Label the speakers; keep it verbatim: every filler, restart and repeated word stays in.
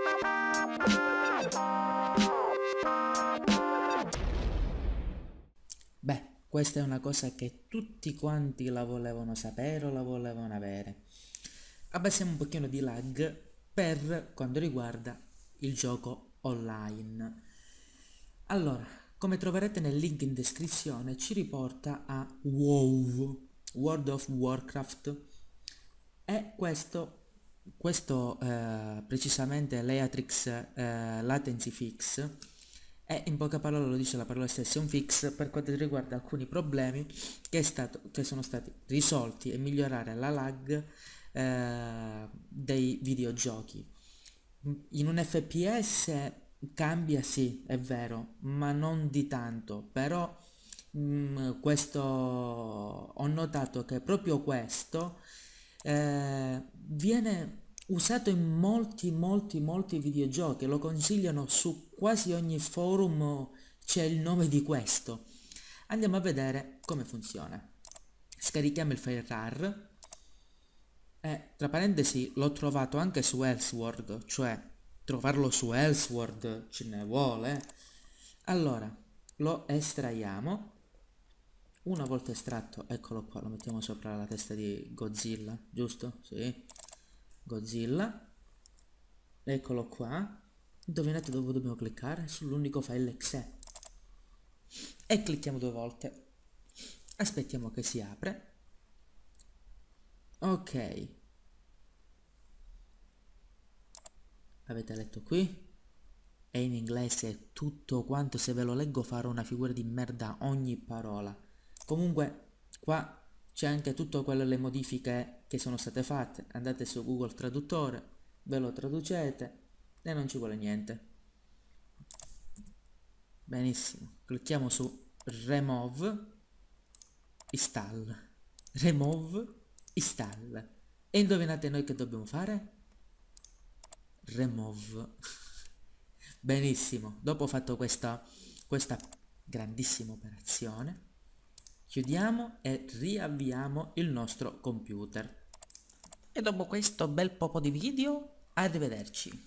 Speaker 1: Beh, questa è una cosa che tutti quanti la volevano sapere o la volevano avere. Abbassiamo un pochino di lag per quanto riguarda il gioco online. Allora, come troverete nel link in descrizione, ci riporta a WoW, World of Warcraft, e questo, questo eh, precisamente l'Eatrix eh, Latency Fix, e in poche parole lo dice la parola stessa, è un fix per quanto riguarda alcuni problemi che, è stato, che sono stati risolti e migliorare la lag eh, dei videogiochi. In un F P S cambia, sì, è vero, ma non di tanto, però mh, questo ho notato che proprio questo eh, viene usato in molti molti molti videogiochi, lo consigliano su quasi ogni forum, c'è il nome di questo. Andiamo a vedere come funziona. Scarichiamo il file rar e, tra parentesi, l'ho trovato anche su Elsword, cioè trovarlo su Elsword ce ne vuole. Allora, lo estraiamo. Una volta estratto, eccolo qua, lo mettiamo sopra la testa di Godzilla, giusto? Sì, Godzilla. Eccolo qua. Indovinate dove dobbiamo cliccare? Sull'unico file exe. E clicchiamo due volte. Aspettiamo che si apre. Ok. Avete letto qui? È in inglese tutto quanto, se ve lo leggo farò una figura di merda ogni parola. Comunque qua c'è anche tutto quello, le modifiche che sono state fatte. Andate su Google Traduttore, ve lo traducete e non ci vuole niente. Benissimo, clicchiamo su Remove Install. Remove Install. E indovinate noi che dobbiamo fare? Remove. Benissimo, dopo fatto questa, questa grandissima operazione, chiudiamo e riavviamo il nostro computer. E dopo questo bel poco di video, arrivederci.